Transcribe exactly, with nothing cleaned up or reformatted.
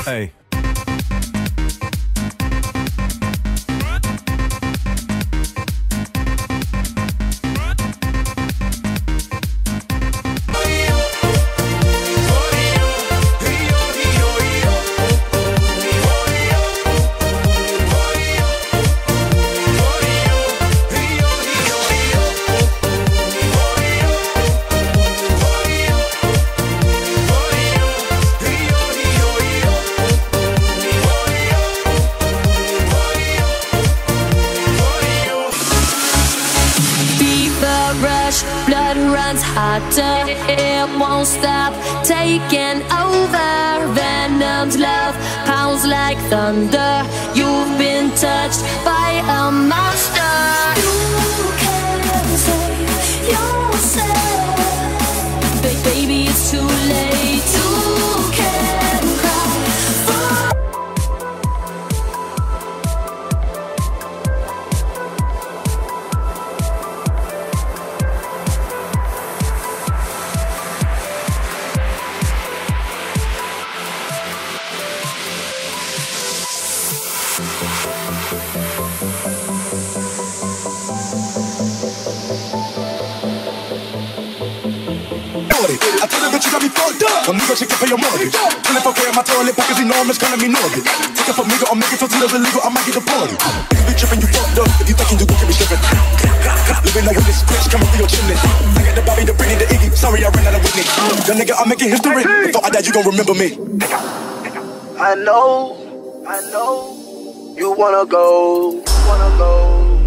Hey. Blood runs hotter, it won't stop taking over. Venom's love pounds like thunder. You've been touched by a monster. You can't save yourself, ba baby, it's too late. You can't cry for I tell the bitch you got me fucked up. Conmigo she can pay your mortgage. twenty-four K on my toilet, pockets enormous, calling me Norbit. Take it from me, I'm making tortillas illegal, I might get deported. You be tripping, you fucked up. If you thinking you gon' get me slipping. Living like with this bitch coming through your chimney. I got the Bobby, the Britney, the Iggy. Sorry, I ran out of Whitney. Young nigga, I'm making history. If I die, you gon' remember me. I know, I know, you wanna go, wanna go.